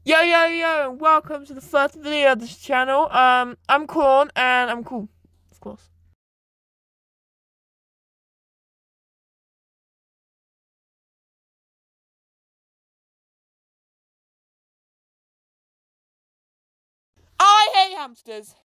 Yo, welcome to the first video of this channel. I'm Corn and I'm cool, of course. I hate hamsters.